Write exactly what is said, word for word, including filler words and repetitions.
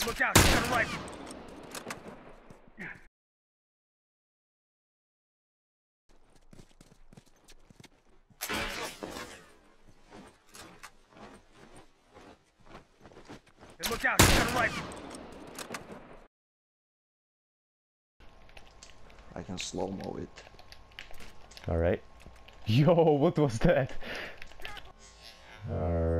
Look out, he's got a rifle. Hey, look out, he's got a rifle. I can slow-mo it. Alright. Yo, what was that? Alright.